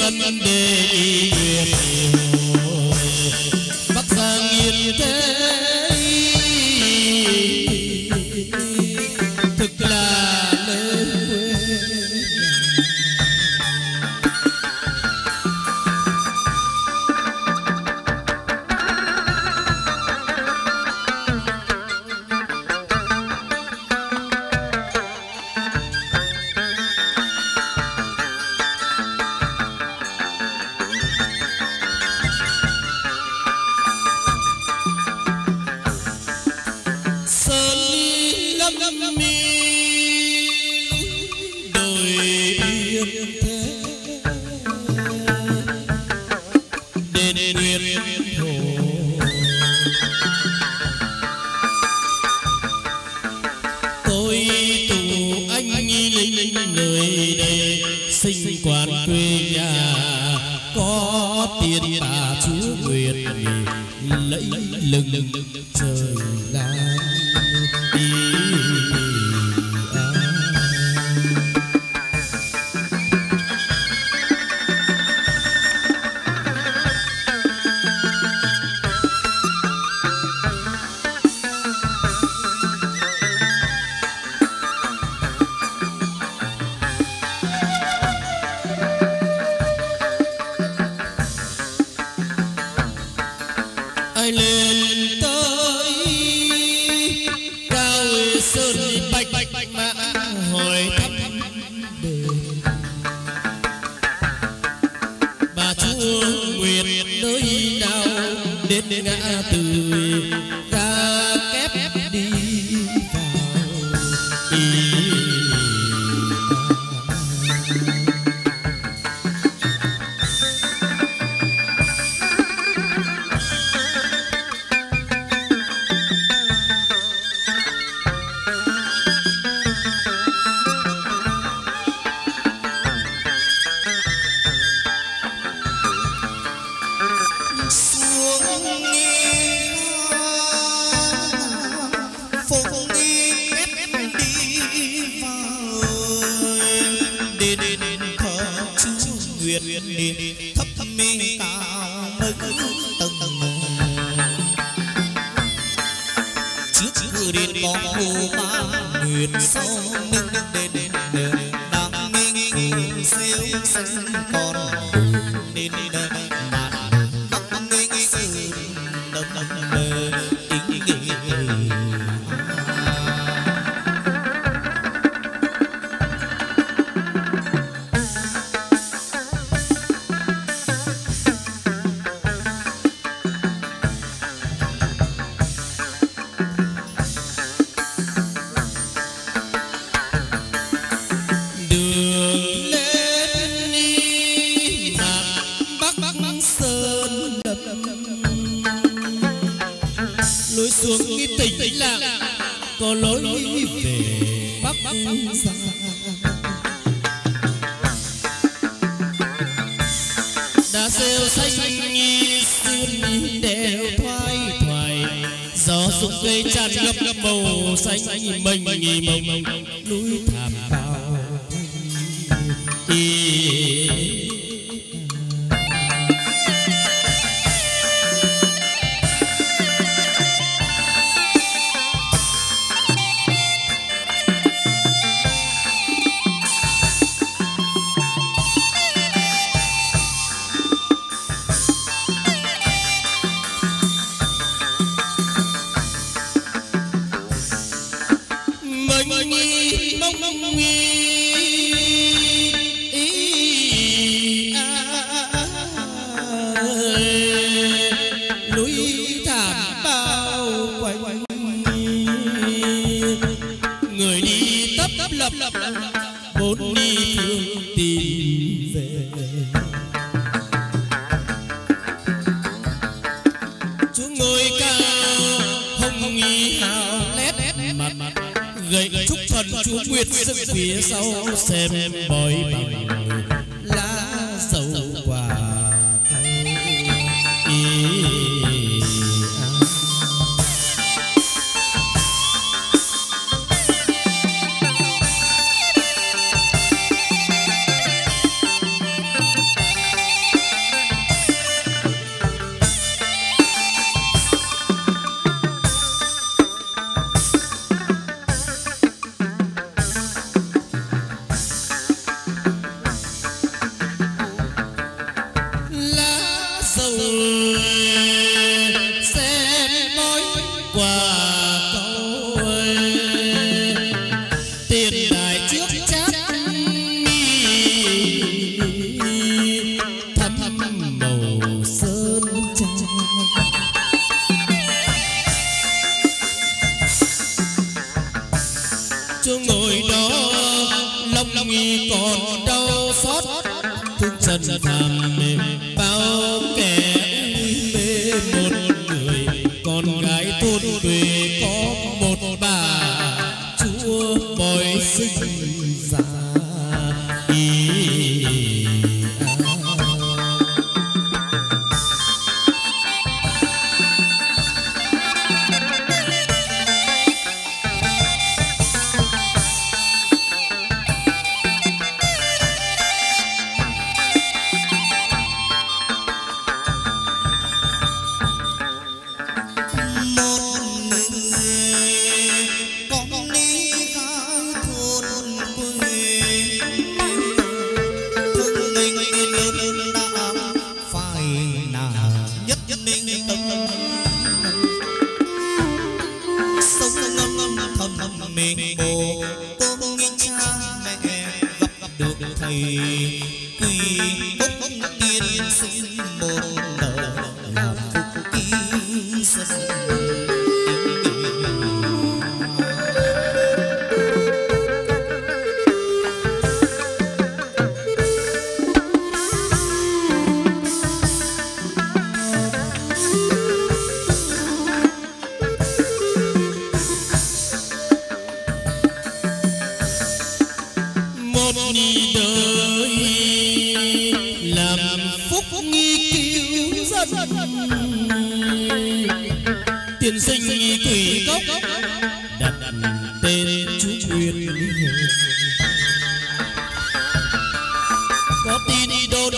vấn đề nguyện Bắc Giang yên thế thực là nơi quê phía sau xem bói bằng lá dầu quả còn đau xót thương trần phàm bao kẻ mê một người con gái thôn quê có một bà chúa bói sinh ra tiên sinh quỷ cốc đặt tên chú Nguyên Lý Hồ có tin đôn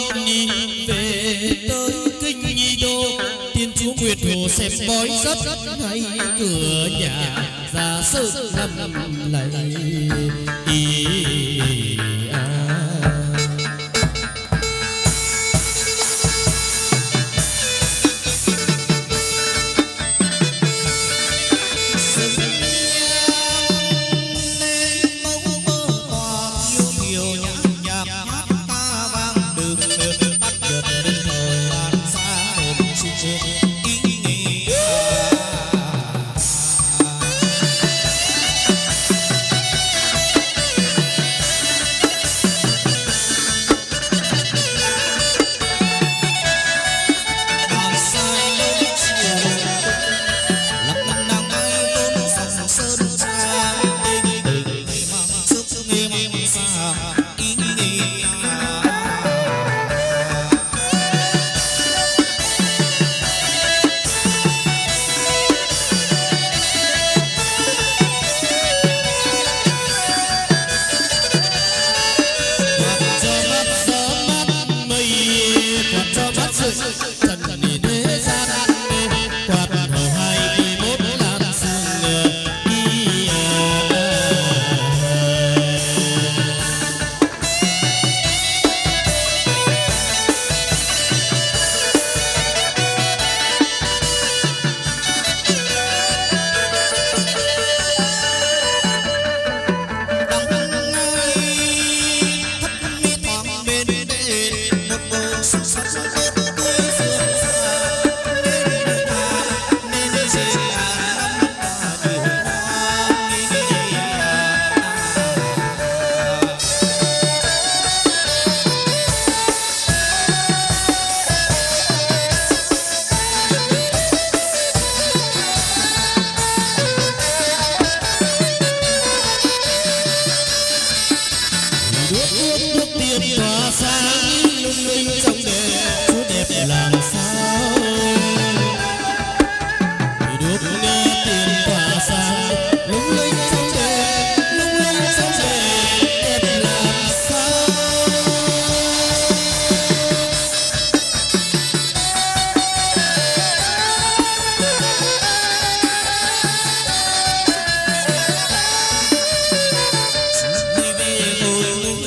về tới kinh nhi đô tiên chú Nguyệt Hồ xem bói rất hay cửa nhà ra sự năm lạy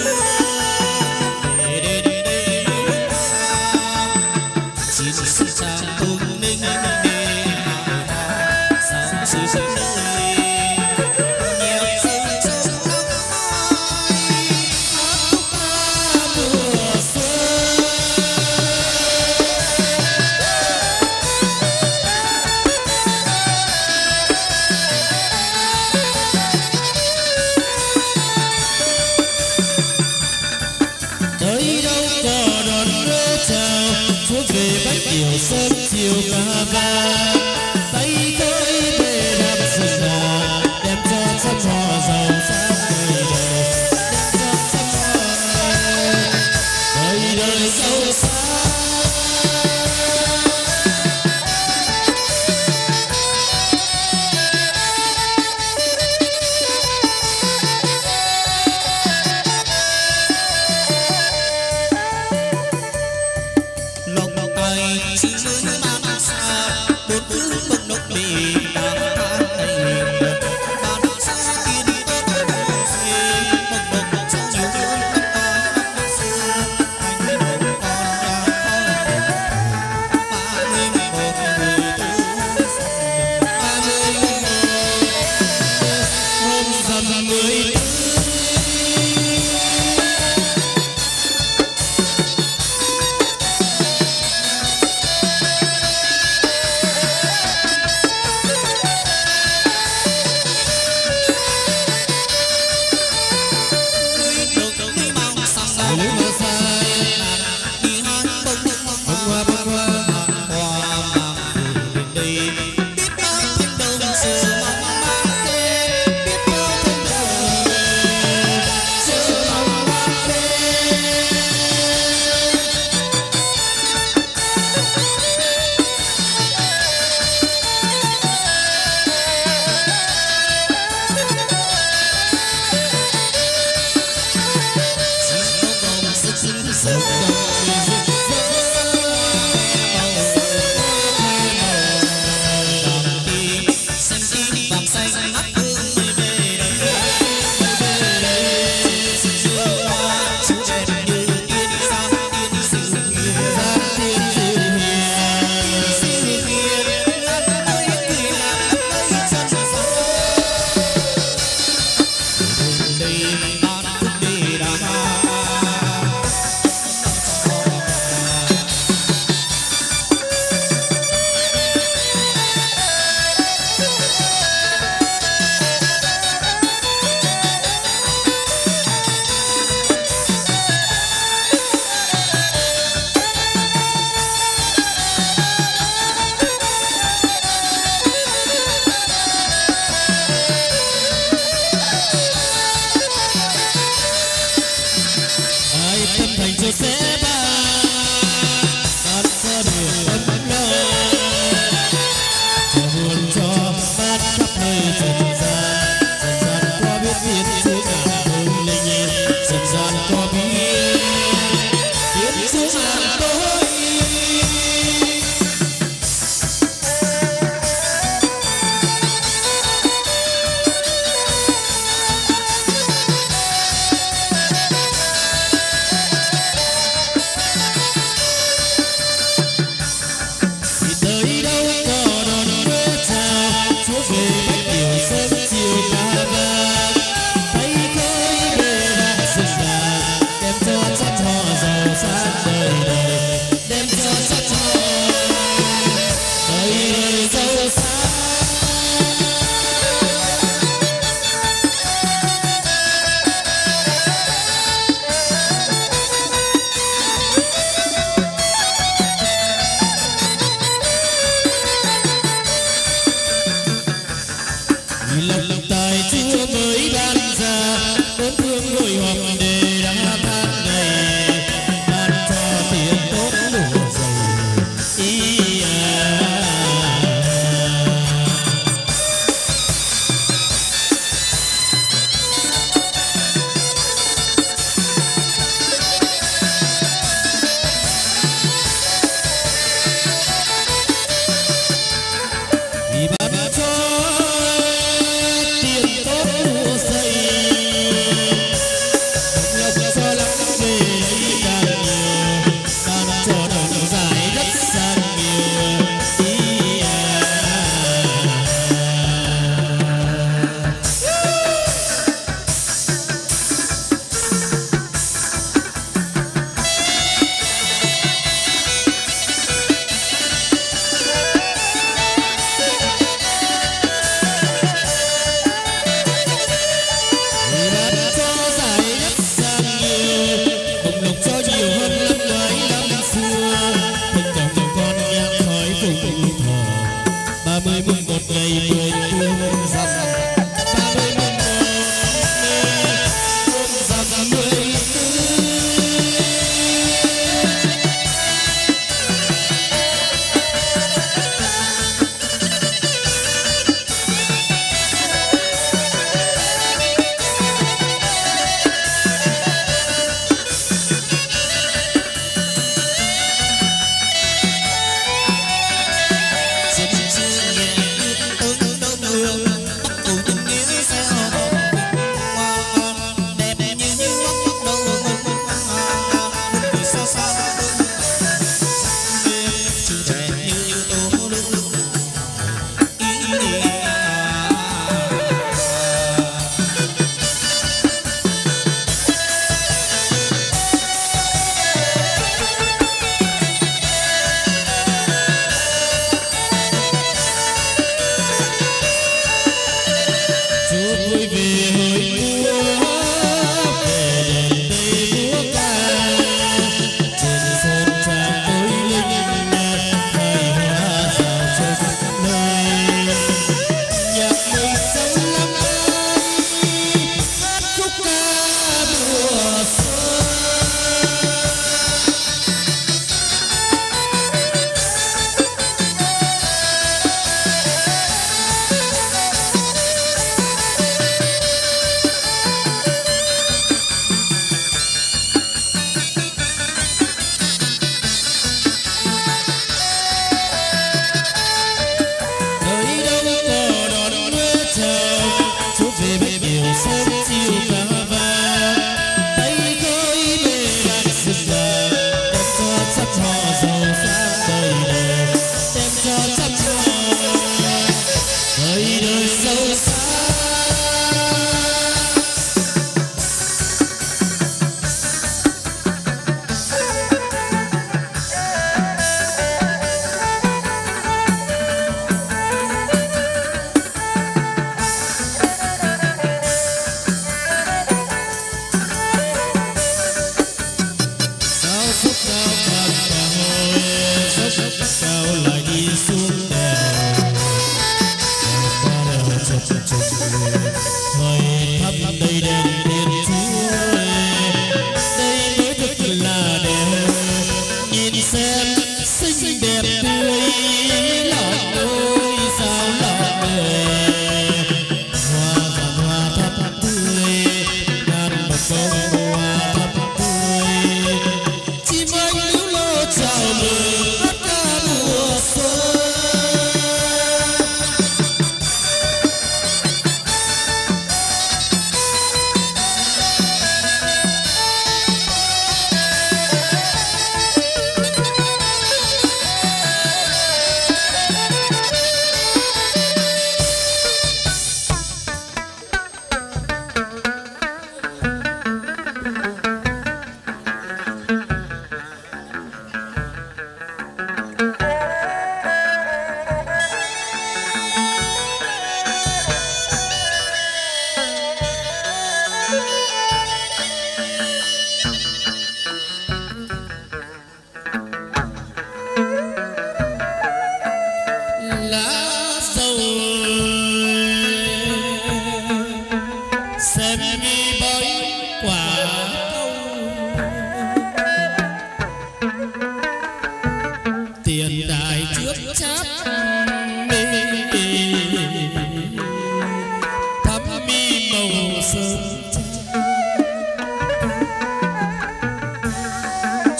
Xin tới đâu có đón đưa chào chúa về bách điều sớm chiều ca vang tay tới về đạp rừng đà đem cho trăm họ giàu sang đời đời đem cho trăm họ đời đời giàu sang.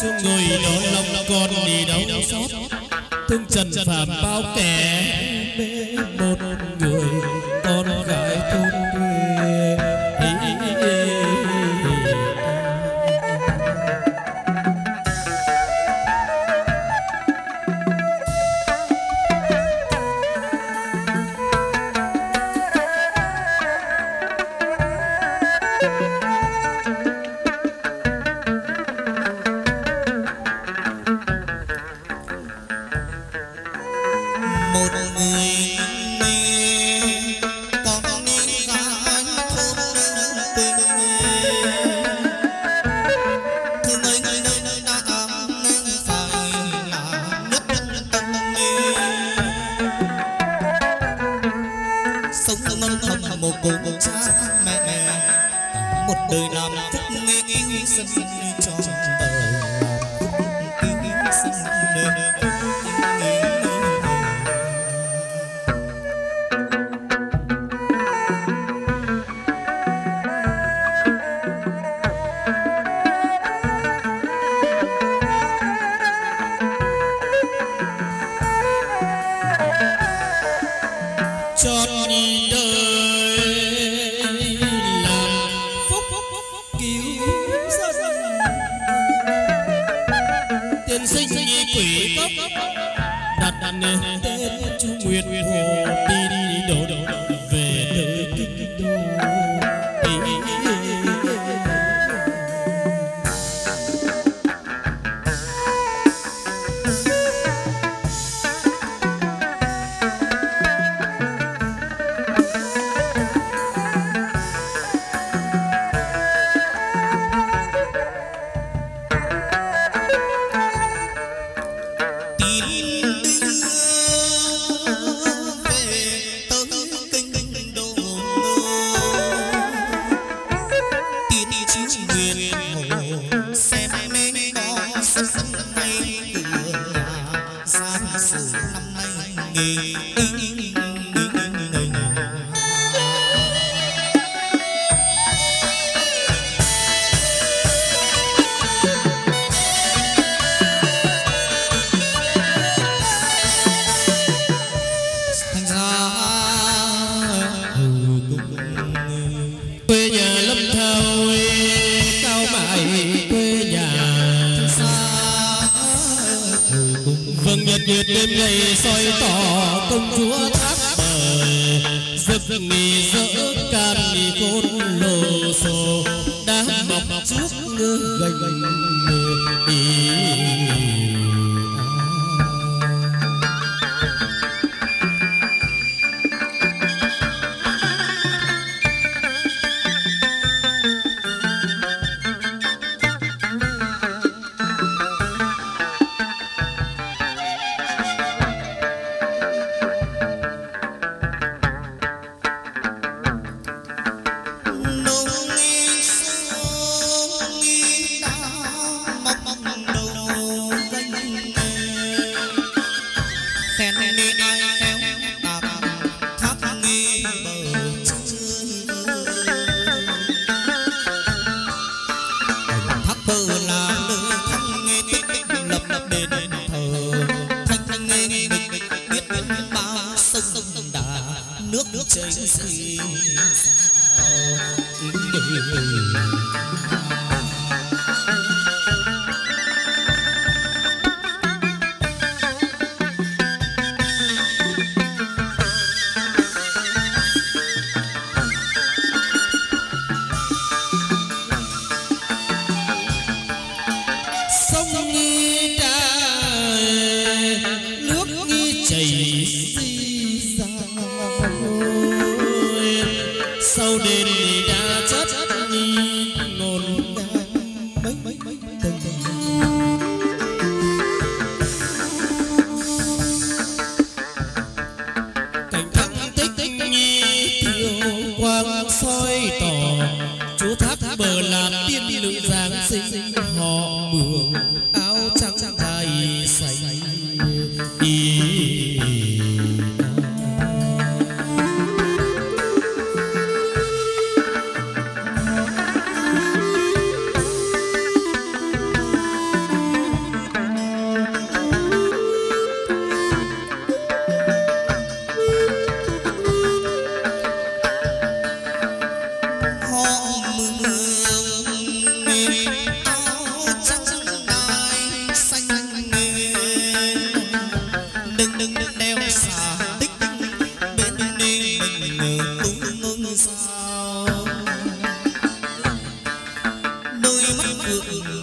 chung ngồi đó lòng con đi đau xót thương trần phàm bao kẻ mê một người con gái thôn quê.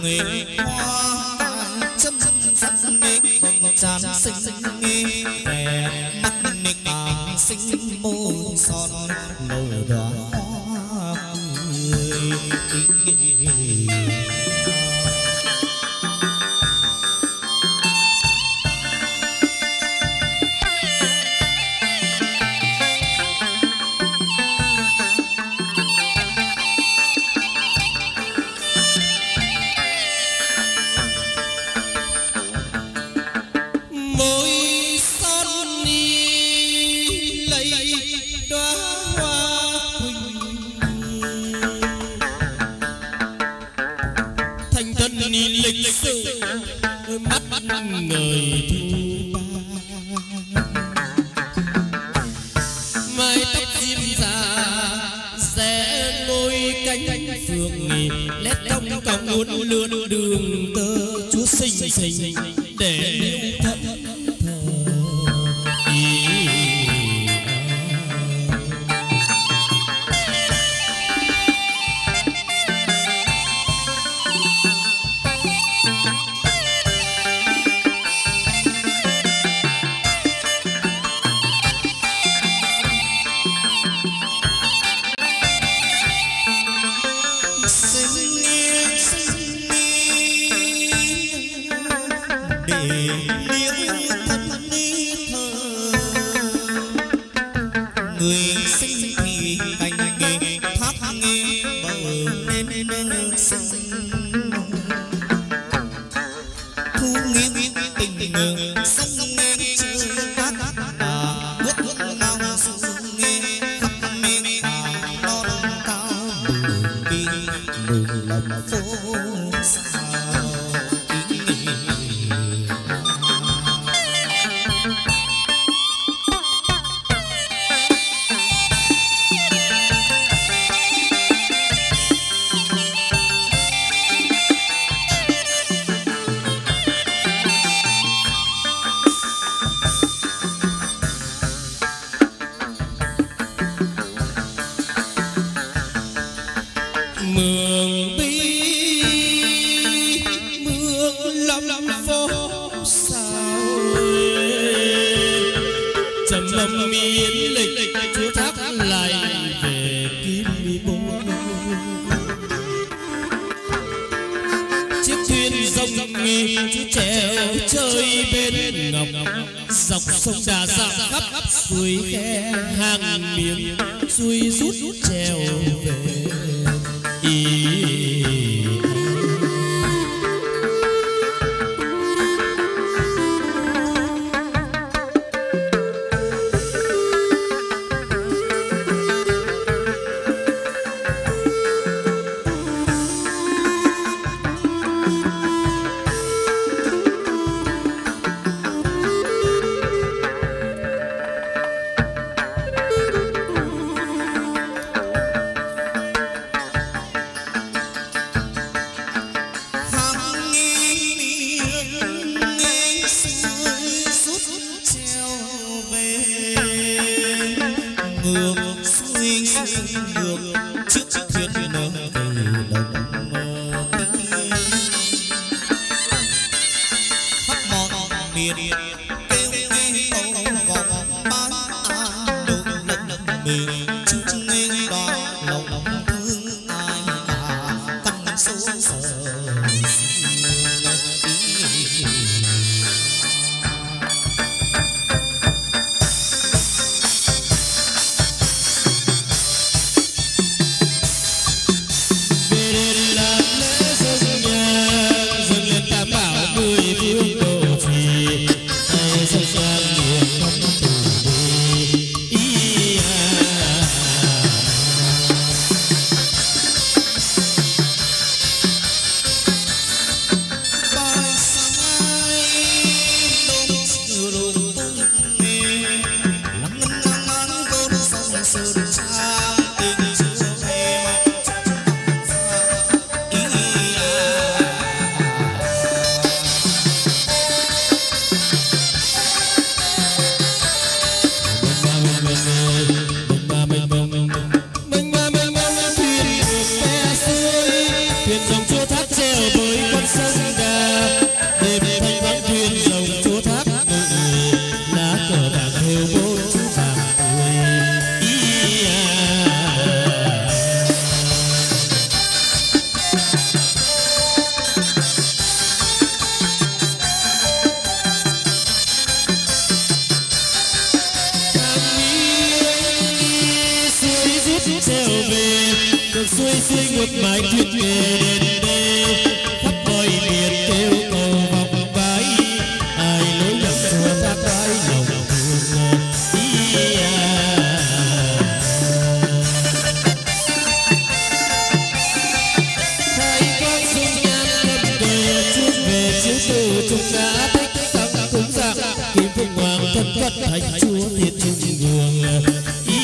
nghề hoa chấm dắt nghề vầng trán xinh nghề vẻ mắt nghề càng xinh môi son nở đóa hoa cười. Lịch sự mắt người thu mái tóc diêm già sẽ ngôi cánh phượng nghỉ lét cong cong uốn lượn đường tơ chúa xinh xinh để liễu thẫn thờ. Mường bi mương lâm phố sao trầm lâm miên lịch chúa thác lại về kim bôi chiếc thuyền rồng nghề chú chèo chơi bên ngọc dọc sông Đà dạo khắp suối khe hàng miếng xuôi rút chèo về. xuôi xuôi ngược mãi thuyền về đền đê khắp mọi miền kêu cầu vòng vái ai lối lòng chùa thác bái lòng thương ý hai con sông nhan thân về chuốt về chiếu từ trung đã thích tăng cúng dạng kim phụng hoàng thân phật thánh chúa thiên trung vương ý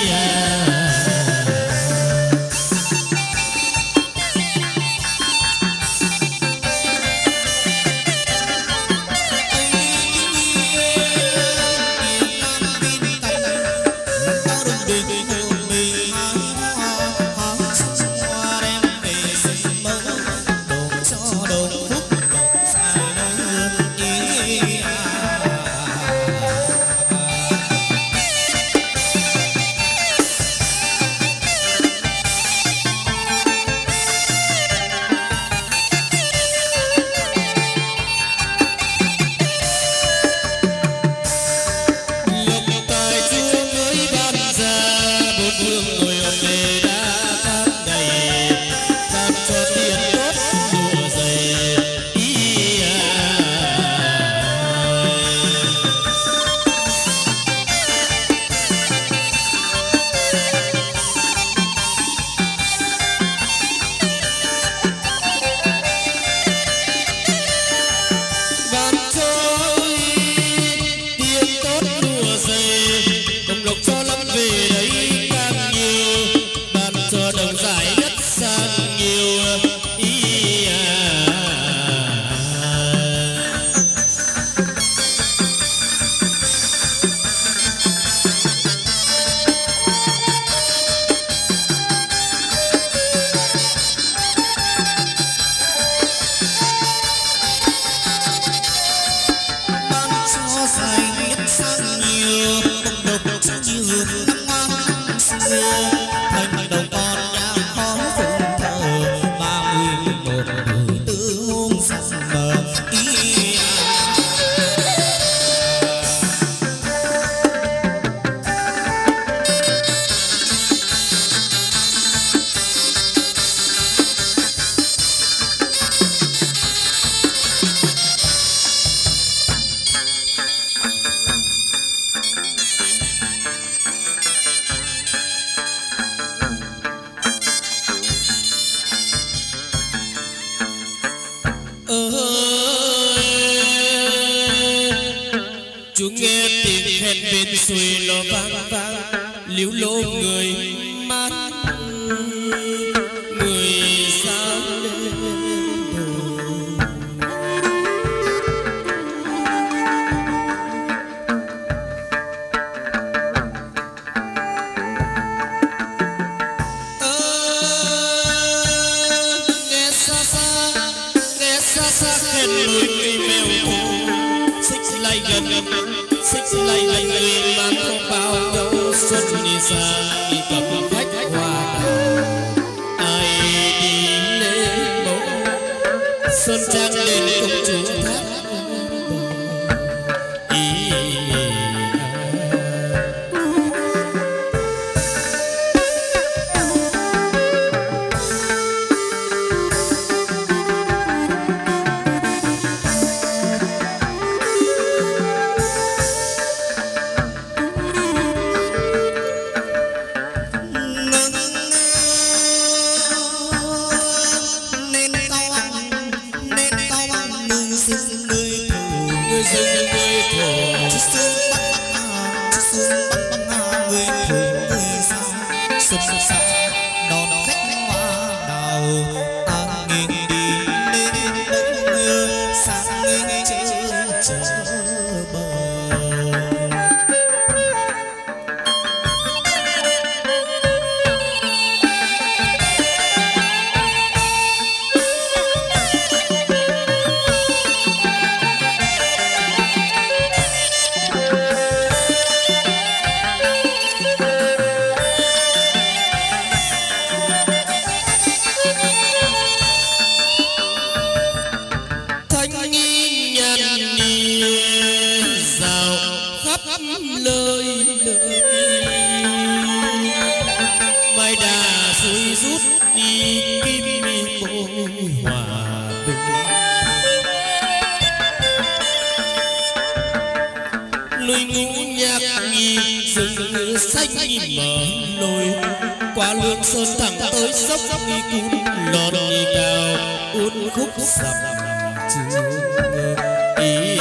Chú nghe tiếng hẹn bên xuôi lo vang vang liếu lô người mát người sao lên đường nghe xa xa khen núi cây mèo xích lại gần xích lại gần người mang không bao đâu xuân đi xa đi cầm khách hoa đào ai đi lễ mẫu xuân trang lên công chúa thác nên cao người núi ngũ nhạc nghi rừng xanh mở lối qua lương sơn thẳng tới dốc nghi cún lọt nghi cao uốn khúc dặm trường ý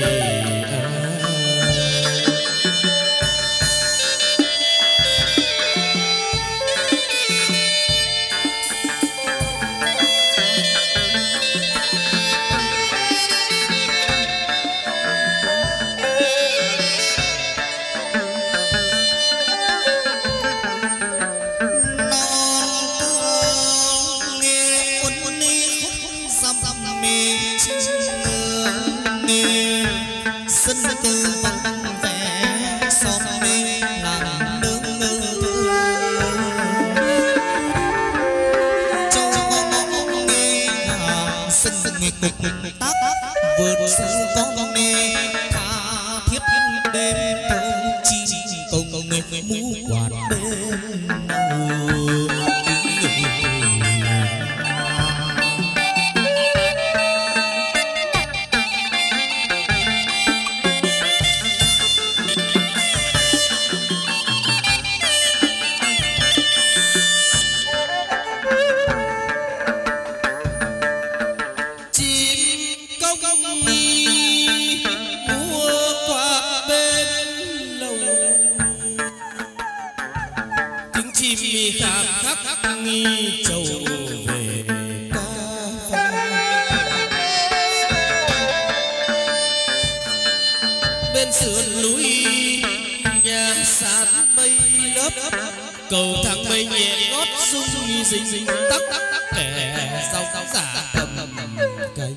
vượt sông con nê tha thiết đêm thâu chi công mũ quạt bên châu về bên sườn núi nhà sàn mây lớp cầu thang mây nhẹ ngót rung rinh tắc kẻ sau giả cầm cánh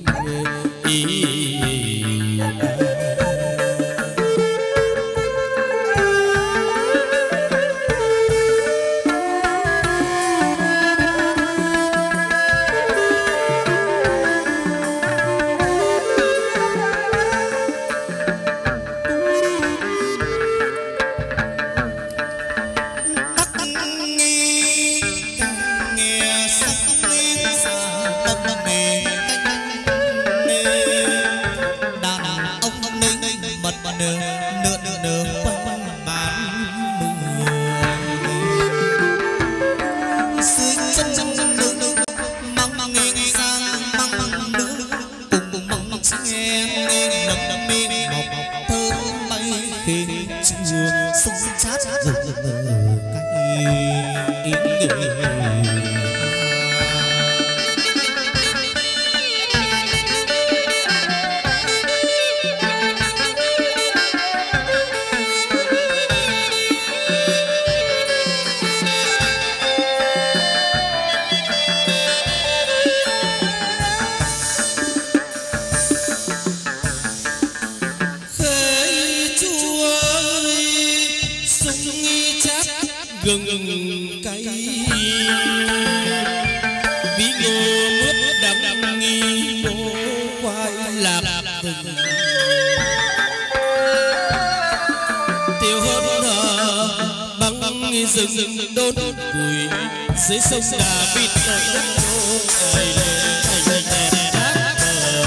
gừng cay bí ngô mướp đắng nghi ngô khoai lạc từng tiêu hớt băng rừng đốt bụi dưới sông Đà Vịt nổi đất nô ai lên thành đèn đá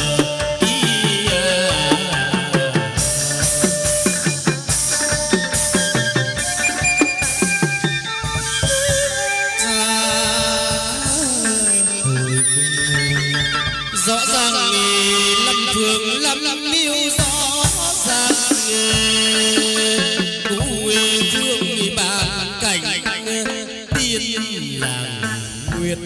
rõ ràng lâm phường lâm miêu rõ ràng cũ phương bàn cảnh tiên làng nguyệt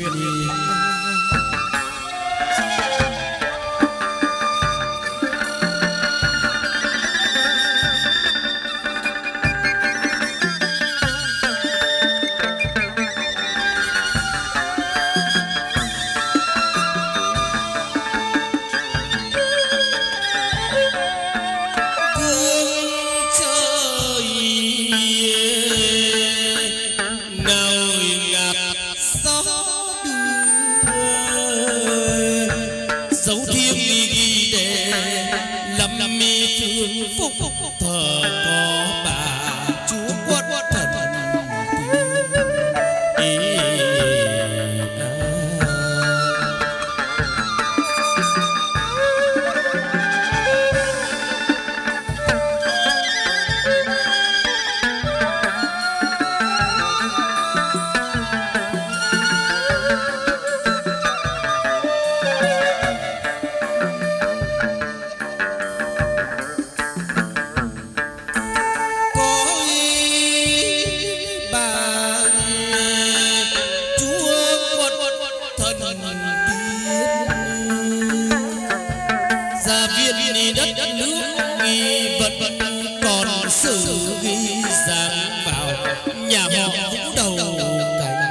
gió đưa nhà họ Vũ đầu cảnh.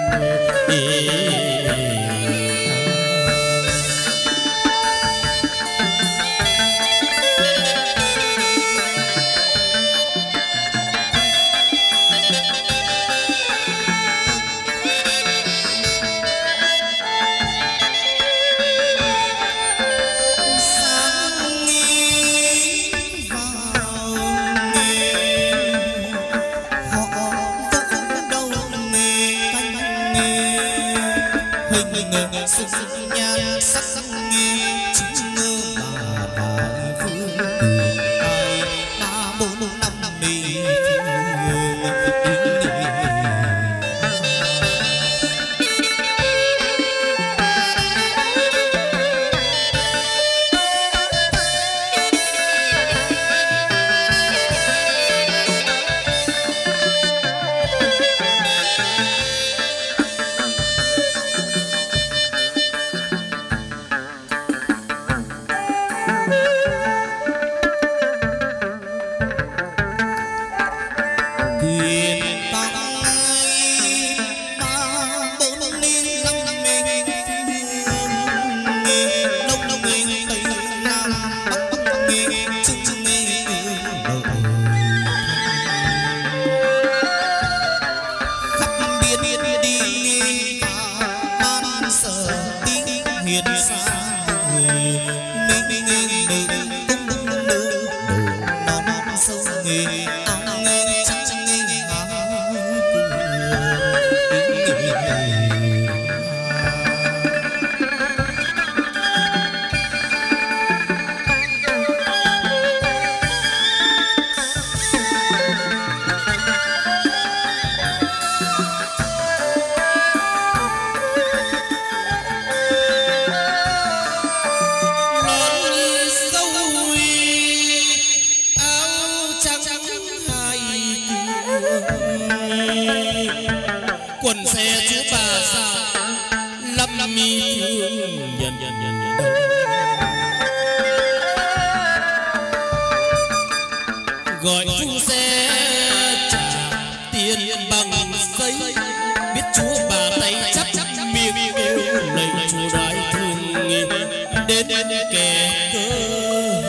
Sung nhan sắc nghe chính bà phương ai ba bốn năm đi quần xe chú bà sao lâm mi thương nhân gọi phu xe trả tiền bằng giấy biết chúa bà tay chắp miệng kêu lạy chúa đại thương đến kẻ cơ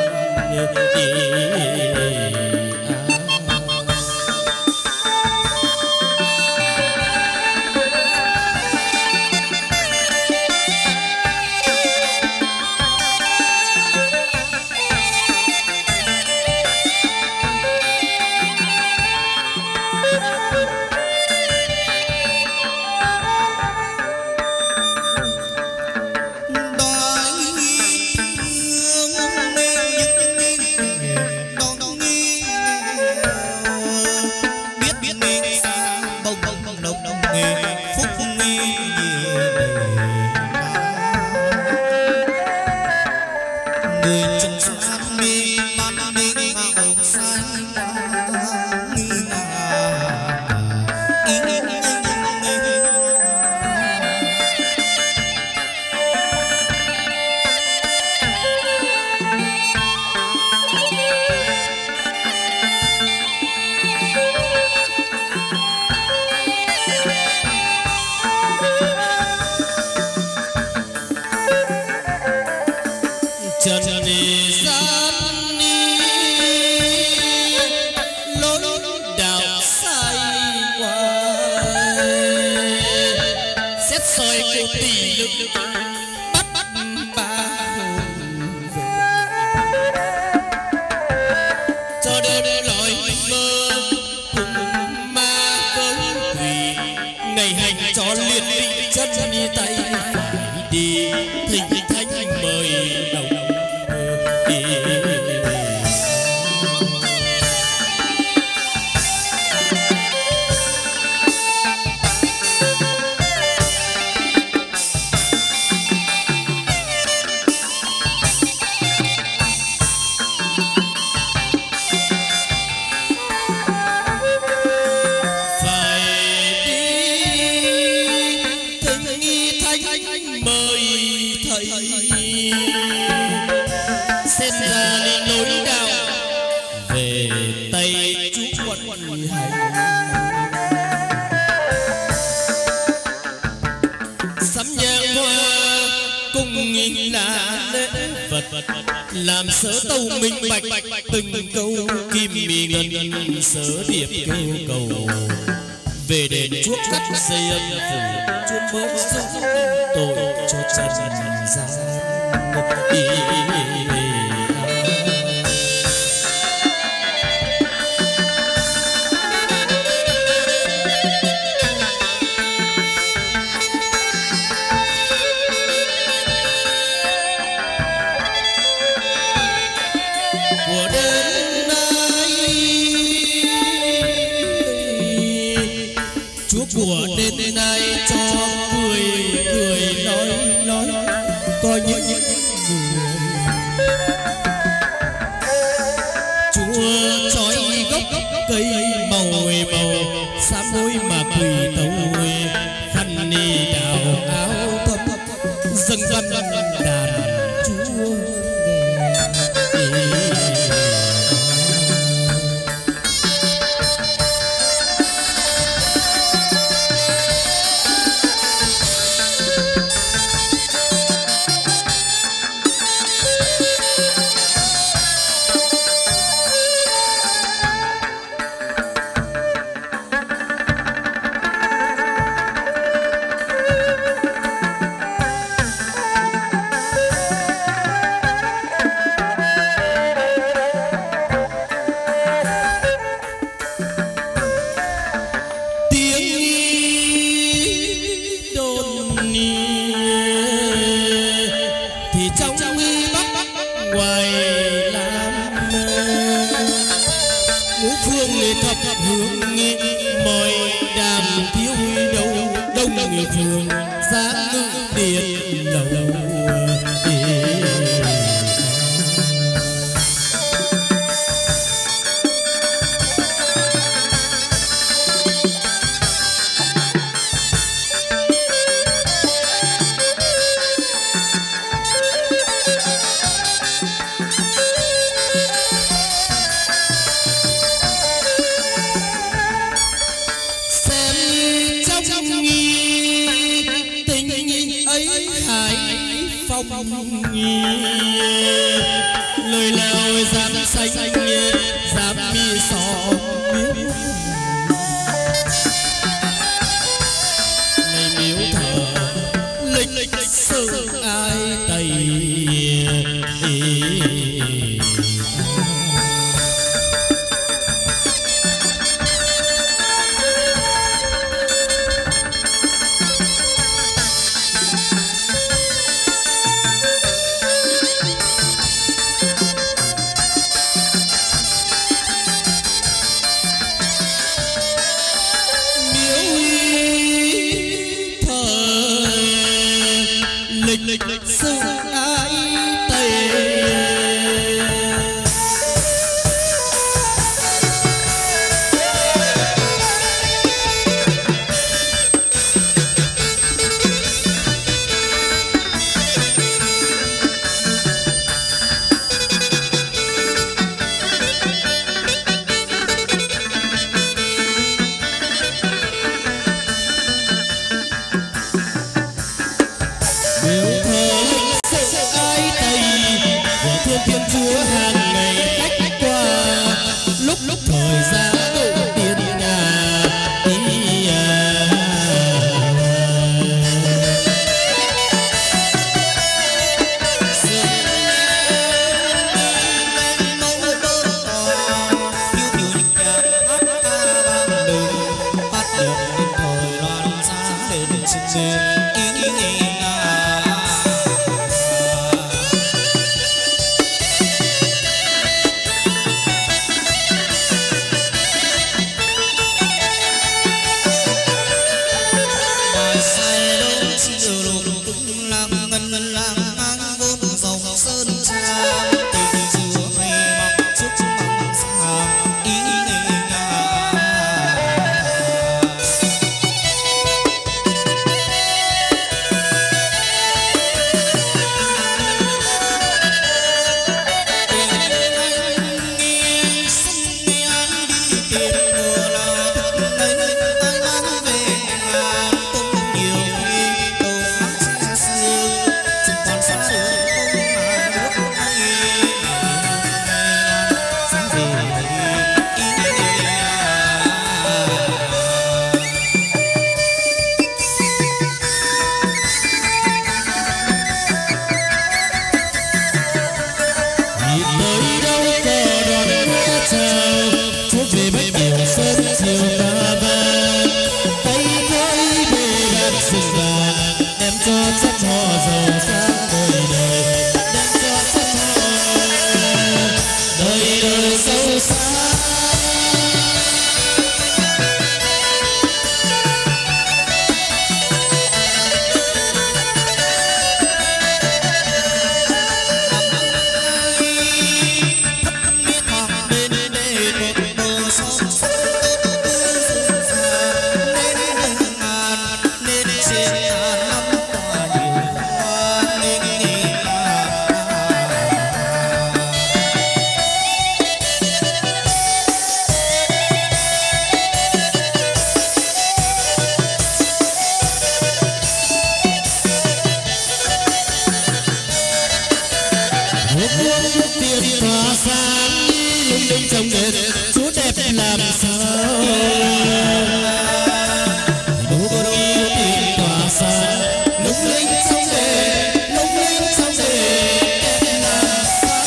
trần gian lối đạo sai qua xét soi cô tỷ lực bắt ba hồn cho đêm lối mơ cùng ma với thủy ngày hành cho liên định chân đi tay phải đi thình thánh mời đầu xem ra đi nối đạo về tay chú quận hành. lễ Phật làm sớ tâu minh bạch từng câu kim mì ngân sớ điệp kêu cầu về đền chuốc cắt dây âm phủ chuông bớt dung tội cho trần gian của đêm nay cho cười nói có những người chúa trói gốc cây màu xám hối mà quỳ tấu khăn ni đào áo thấm dâng văn đàn chúa phương giá ngự điện lầu lời nào dám xanh dám mi sò này miếu thờ lịch sử ai tày nước uống tiền tỏa sáng lung linh trong đền chúa đẹp làm sao nước uống tiền tỏa sáng lung linh trong đền đẹp làm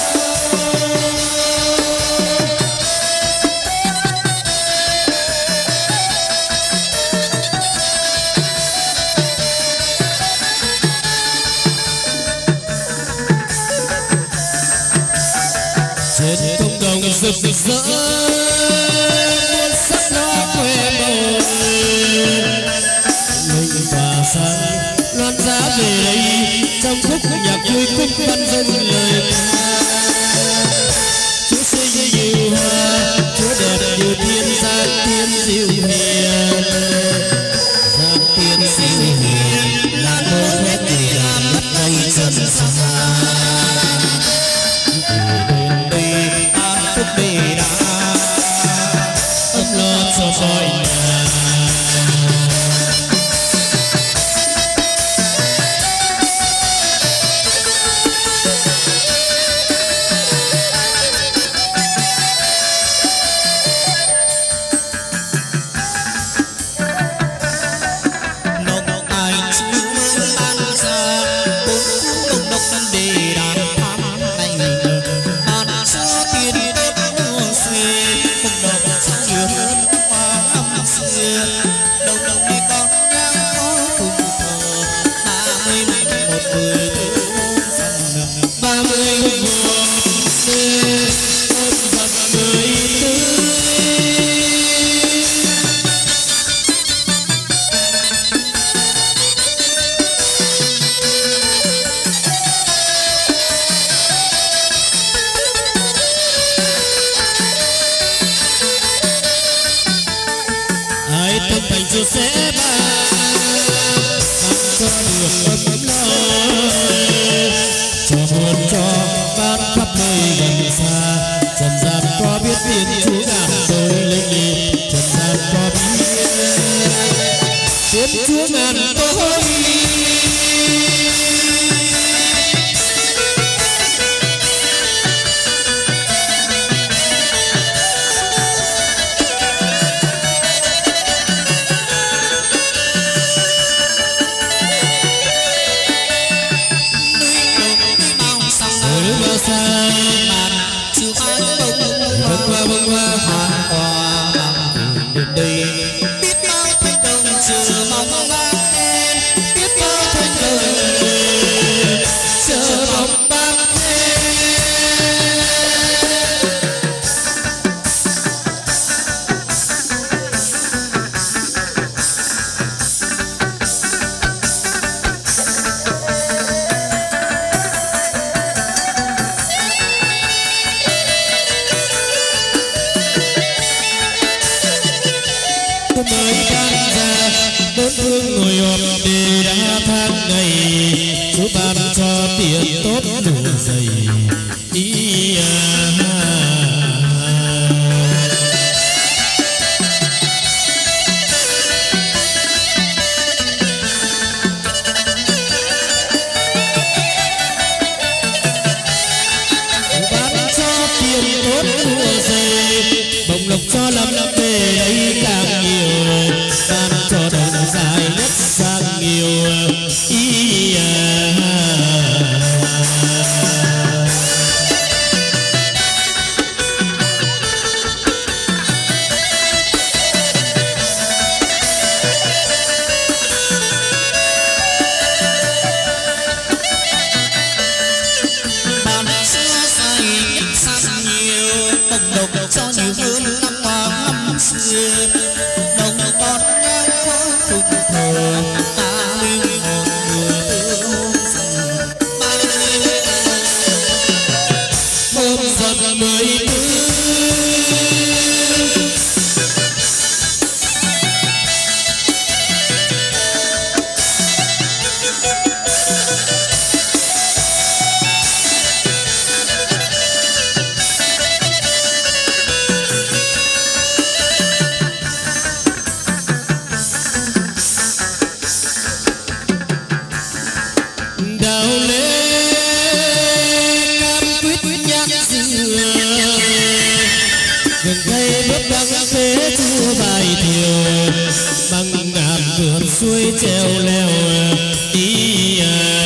trên công đồng rực rỡ muôn sắc hoa quê màu linh tỏa sáng loan giá về đây trong khúc nhạc vui khúc văn dâng lời chúa sinh như hoa chúa đẹp như thiên gian tiên diệu hiền gian tiên diệu hiền là một phép để làm lấp đầy chân xa phúc bề đá ấm lo cho mọi nhà nồng tài chữ ban ra bốn phút nồng độc đề đàn thắm này ban cho tiền đầu đầu đi con nhang có cùng thờ 30 ai tâm thành chúa sẽ ban cho được ấm lo cho muôn cho ban khắp nơi gần xa trần gian có biết tin chúa ngàn đời linh linh trần gian có biết tin chúa ngàn tôi xa màn chiều ai bông hoa hoa hoa đến đây biết bao thanh đồng chờ mong bác em biết bao thanh đồng chờ mong bác mới ban ra bốn phương ngồi họp để đã tháng ngày chúa ban cho tiền tốt đủ dày ý ban cho tiền tốt đủ dày bồng lộc cho lắm về đây càng nhiều ban cho đồng dài nhất sang nhiều ý ban xưa dài nhất sang nhiều bồng lộc cho nhiều hơn năm hoa năm xưa đồng con nhang có phục thờ ta linh hồn người thương dần hôm dần mới đào lê cam quý chế thua bài thiều bằng ngàn vườn suối treo leo ý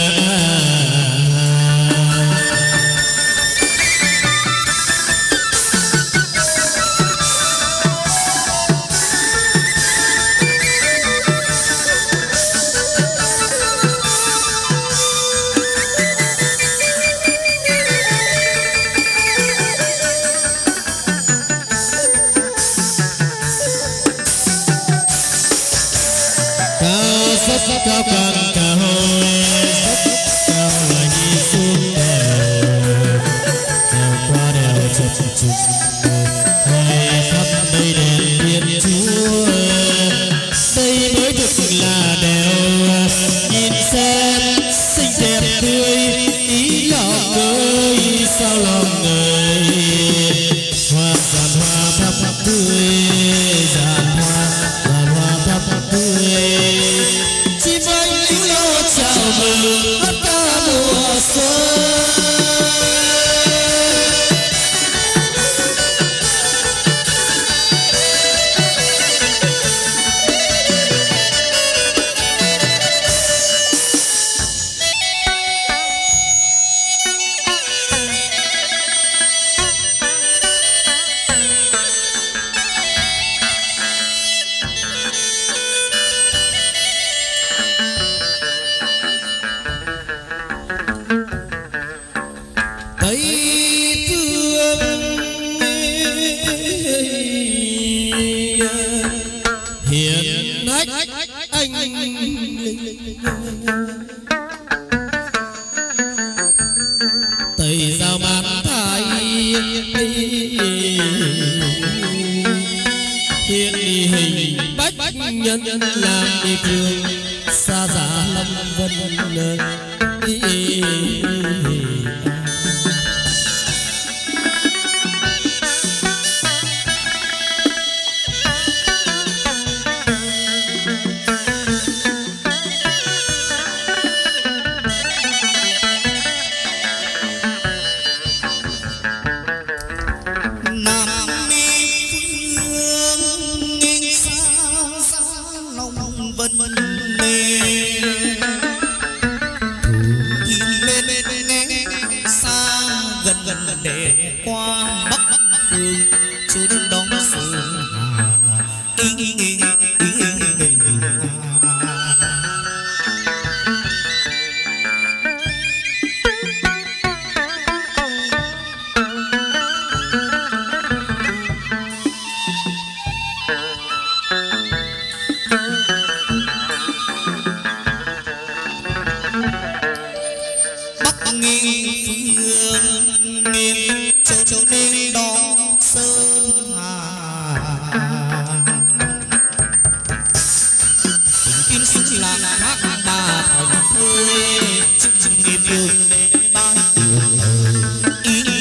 cao càng cao rất cao là như xuống đèo qua đèo chập trùng hay khắp đây đèn thiên chúa đây mới thực là đèo nhìn xem xinh đẹp tươi ý lòng ơi sao lòng người hoa giàn hoa thắm tươi giàn hoa thắm tươi chim anh líu lo chào mừng hát ca mùa xuân. Tây giao man thái thiên đi hình bách nhân làm đi phương xa giá lâm vân để qua bắc phương chốn đón xuân bắc nghi phương nghiêng châu nên đón sơn hà tình kim xứ làng hát bà thành thơi chừng nghiệp yêu ba ý